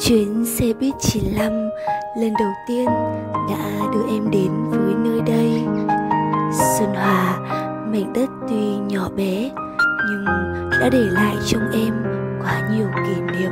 Chuyến xe buýt 95 lần đầu tiên đã đưa em đến với nơi đây. Xuân Hòa, mảnh đất tuy nhỏ bé nhưng đã để lại trong em quá nhiều kỷ niệm.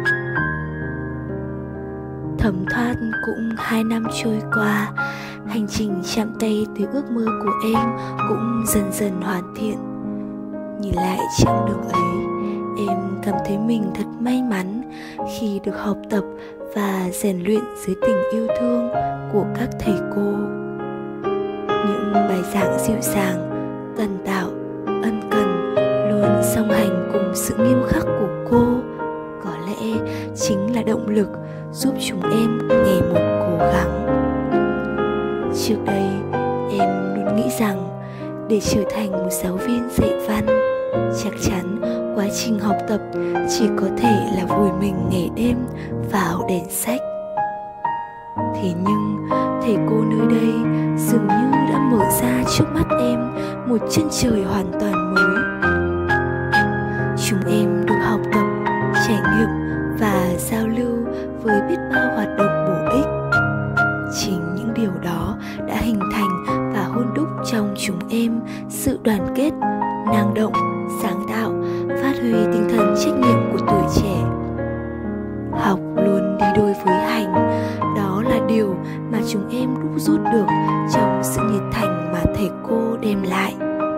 Thấm thoát cũng 2 năm trôi qua, hành trình chạm tay tới ước mơ của em cũng dần dần hoàn thiện. Nhìn lại chặng đường ấy, em cảm thấy mình thật may mắn khi được học tập và rèn luyện dưới tình yêu thương của các thầy cô. Những bài giảng dịu dàng, tần tạo, ân cần luôn song hành cùng sự nghiêm khắc của cô có lẽ chính là động lực giúp chúng em ngày một cố gắng. Trước đây, em luôn nghĩ rằng để trở thành một giáo viên dạy văn, chắc chắn quá trình học tập chỉ có thể là vùi mình ngày đêm vào đèn sách. Thế nhưng thầy cô nơi đây dường như đã mở ra trước mắt em một chân trời hoàn toàn mới. Chúng em được học tập, trải nghiệm và giao lưu với biết bao hoạt động bổ ích. Chính những điều đó đã hình thành và hôn đúc trong chúng em sự đoàn kết, năng động, sáng tạo, phát huy tinh thần trách nhiệm của tuổi trẻ. Học luôn đi đôi với hành, đó là điều mà chúng em đúc rút được trong sự nhiệt thành mà thầy cô đem lại.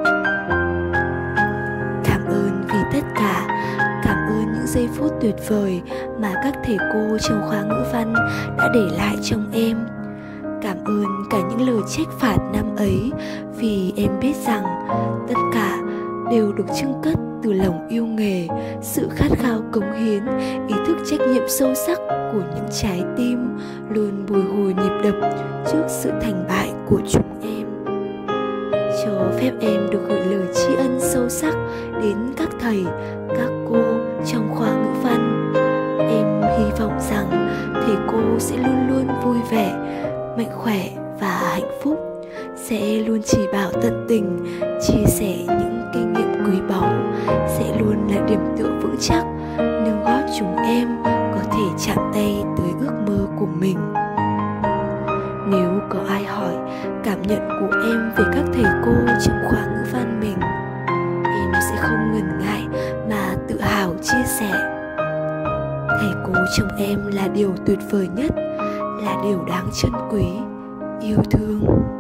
Cảm ơn vì tất cả, cảm ơn những giây phút tuyệt vời mà các thầy cô trong khóa ngữ văn đã để lại trong em. Cảm ơn cả những lời trách phạt năm ấy, vì em biết rằng tất cả đều được chưng cất từ lòng yêu nghề, sự khát khao cống hiến, ý thức trách nhiệm sâu sắc của những trái tim luôn bồi hồi nhịp đập trước sự thành bại của chúng em. Cho phép em được gửi lời tri ân sâu sắc đến các thầy, các cô trong khoa ngữ văn. Em hy vọng rằng thầy cô sẽ luôn luôn vui vẻ, mạnh khỏe và hạnh phúc, sẽ luôn chỉ bảo tận tình, chia sẻ những kinh nghiệm quý báu, sẽ luôn là điểm tựa vững chắc nâng gót chúng em có thể chạm tay tới ước mơ của mình. Nếu có ai hỏi cảm nhận của em về các thầy cô trong khóa ngữ văn mình, em sẽ không ngần ngại mà tự hào chia sẻ. Thầy cô trong em là điều tuyệt vời nhất, là điều đáng trân quý, yêu thương.